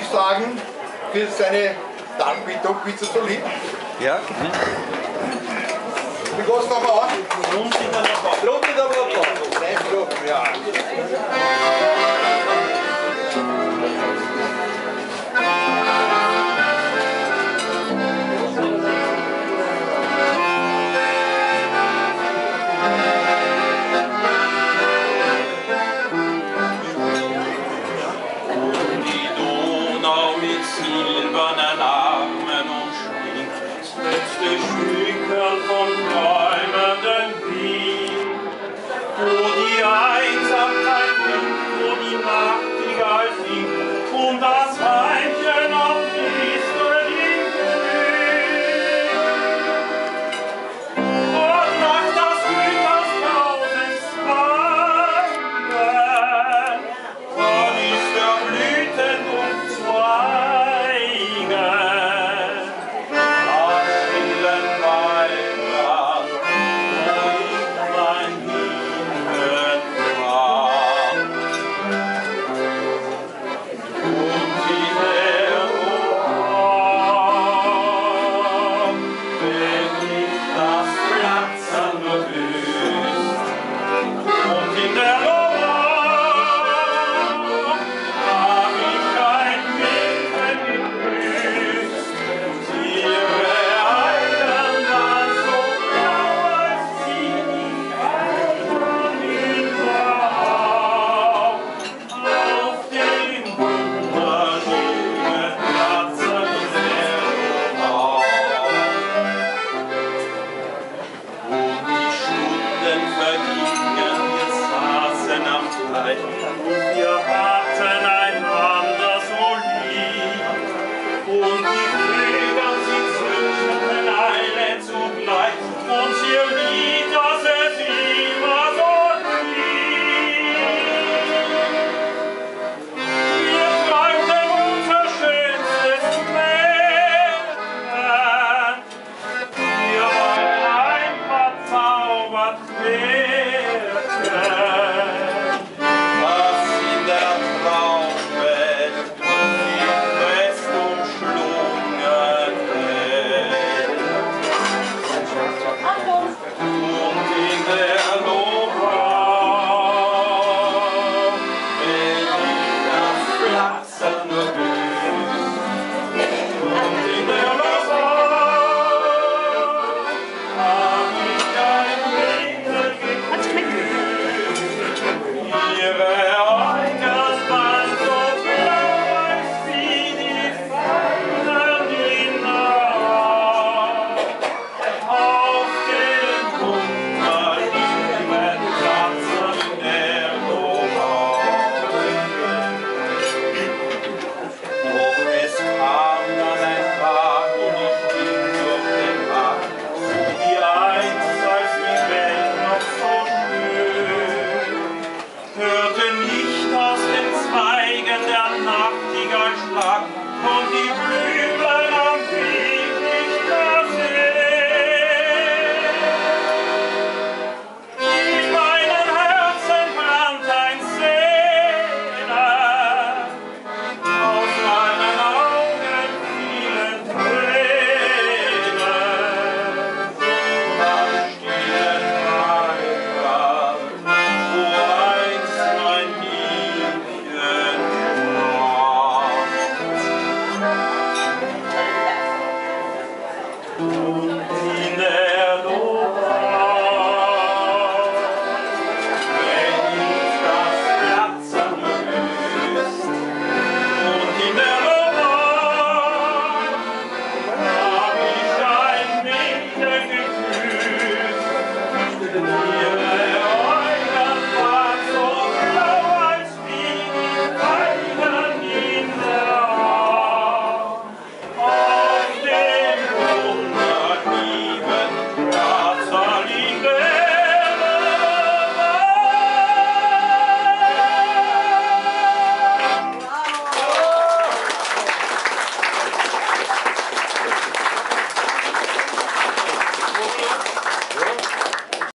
sagen, für seine Darbietung, bist du so lieb? Ja. Wie geht es nochmal an? Lohnt sich aber auch. Nein, ja. Silbernen Armen umschlingt, letzte Stückerl von träumenden Wien, wo die Einsamkeit liegt, wo die Nachtigall singt und das Weibchen auf Disteln glüht. Und macht das Glück aus tausend Zweigen, dann ist der Blüten und Zweige. Wir hatten einander so lieb und die Vögel, sie zwitscherten alle zugleich und ihr Lied, dass es immer so blieb. Wir träumten unser schönstes Märchen, wir waren ein verzaubert Pärchen. Hörte nicht aus den Zweigen der Nachtigall Schlag und die Blüten